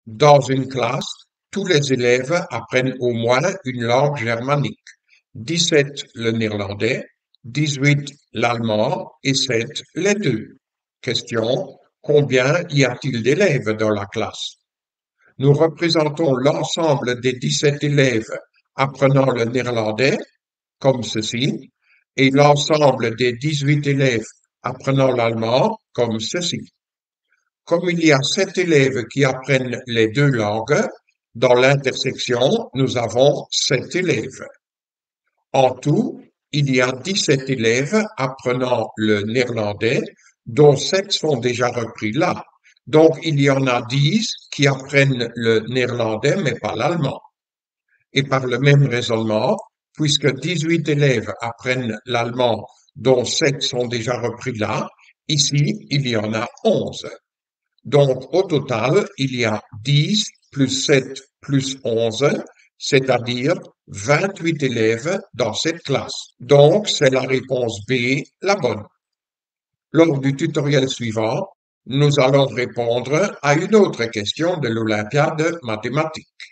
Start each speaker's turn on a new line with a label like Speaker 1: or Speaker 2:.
Speaker 1: Dans une classe, tous les élèves apprennent au moins une langue germanique. 17 le néerlandais, 18 l'allemand et 7 les deux. Question: combien y a-t-il d'élèves dans la classe? Nous représentons l'ensemble des 17 élèves apprenant le néerlandais comme ceci et l'ensemble des 18 élèves apprenant l'allemand comme ceci. Comme il y a 7 élèves qui apprennent les deux langues, dans l'intersection, nous avons 7 élèves. En tout, il y a 17 élèves apprenant le néerlandais, dont 7 sont déjà repris là. Donc, il y en a 10 qui apprennent le néerlandais, mais pas l'allemand. Et par le même raisonnement, puisque 18 élèves apprennent l'allemand, dont 7 sont déjà repris là, ici, il y en a 11. Donc, au total, il y a 10 plus 7 plus 11, c'est-à-dire 28 élèves dans cette classe. Donc, c'est la réponse B, la bonne. Lors du tutoriel suivant, nous allons répondre à une autre question de l'Olympiade mathématique.